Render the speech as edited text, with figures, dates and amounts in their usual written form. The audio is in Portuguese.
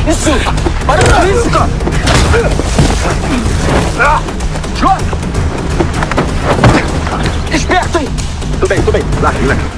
Isso! Para com isso, cara! Jota! Esperto, hein? Tudo bem. Larga.